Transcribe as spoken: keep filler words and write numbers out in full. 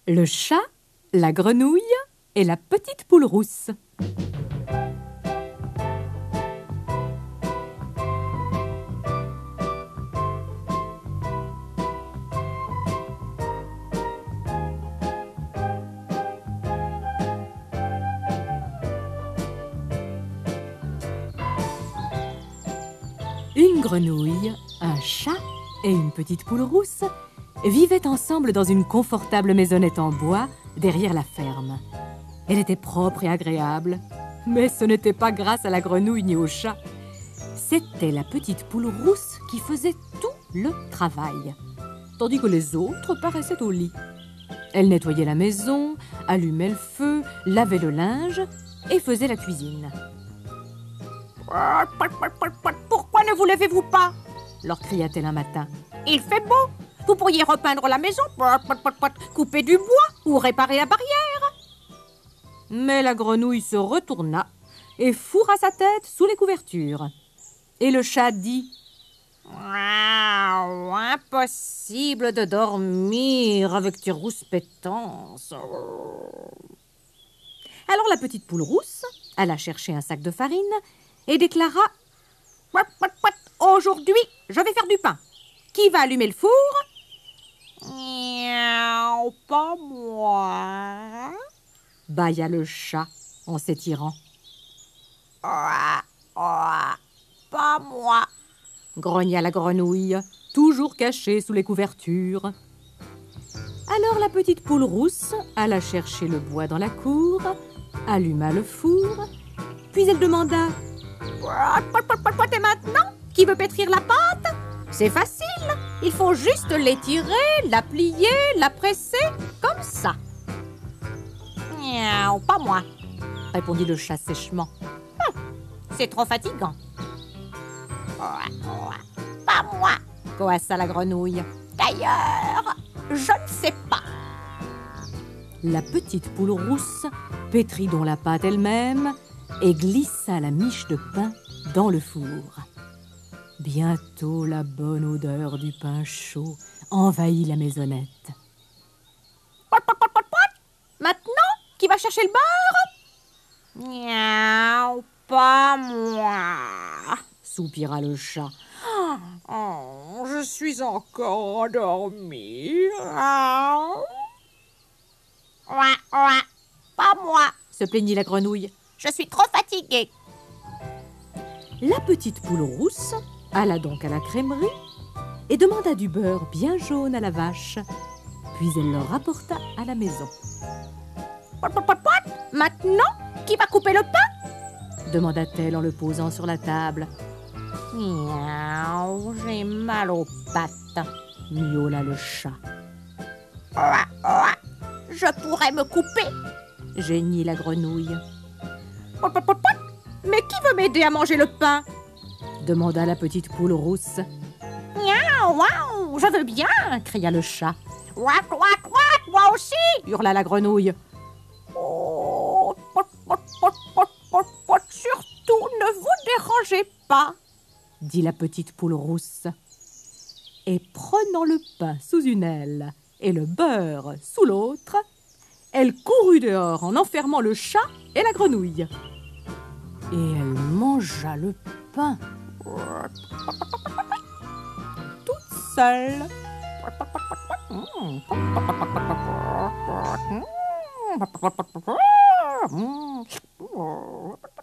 Le chat, la grenouille et la petite poule rousse. Une grenouille, un chat et une petite poule rousse vivaient ensemble dans une confortable maisonnette en bois derrière la ferme. Elle était propre et agréable, mais ce n'était pas grâce à la grenouille ni au chat. C'était la petite poule rousse qui faisait tout le travail, tandis que les autres paraissaient au lit. Elle nettoyait la maison, allumait le feu, lavait le linge et faisait la cuisine. « Pourquoi ne vous levez-vous pas ?» leur cria-t-elle un matin. « Il fait beau. Vous pourriez repeindre la maison, couper du bois ou réparer la barrière. » Mais la grenouille se retourna et fourra sa tête sous les couvertures. Et le chat dit « Wow, impossible de dormir avec tes rouspétances. » Alors la petite poule rousse alla chercher un sac de farine et déclara « Aujourd'hui, je vais faire du pain. Qui va allumer le four ?»« Miaou, pas moi. » bâilla le chat en s'étirant. « Ouah, ouah, pas moi. » grogna la grenouille, toujours cachée sous les couvertures. Alors la petite poule rousse alla chercher le bois dans la cour, alluma le four, puis elle demanda « Et maintenant, qui veut pétrir la pâte? C'est facile, il faut juste l'étirer, la plier, la presser, comme ça. »« Miaou, pas moi. » répondit le chat sèchement. Hum, « C'est trop fatigant. »« Pas moi. » coassa la grenouille. « D'ailleurs, je ne sais pas. » La petite poule rousse pétrit donc la pâte elle-même et glissa la miche de pain dans le four. Bientôt, la bonne odeur du pain chaud envahit la maisonnette. Pot, pot, pot, pot, pot. Maintenant, qui va chercher le beurre? Miaou, pas moi, soupira le chat. Oh, je suis encore endormi. Ouah, ouah, pas moi, se plaignit la grenouille. Je suis trop fatiguée. La petite poule rousse alla donc à la crèmerie et demanda du beurre bien jaune à la vache. Puis elle le rapporta à la maison. Pot, pot, pot, pot. Maintenant, qui va couper le pain? demanda-t-elle en le posant sur la table. Miaou, j'ai mal aux pattes, miaula le chat. Ouah, ouah. Je pourrais me couper, geignit la grenouille. Pot, pot, pot, pot. Mais qui veut m'aider à manger le pain? demanda la petite poule rousse. Miaou, waouh, je veux bien, cria le chat. Ouac, ouac, ouac, moi aussi, hurla la grenouille. Oh, pot, pot, pot, pot, pot, pot. Surtout, ne vous dérangez pas, dit la petite poule rousse. Et prenant le pain sous une aile et le beurre sous l'autre, elle courut dehors en enfermant le chat et la grenouille. Et elle mangea le pain toute seule. Mmh.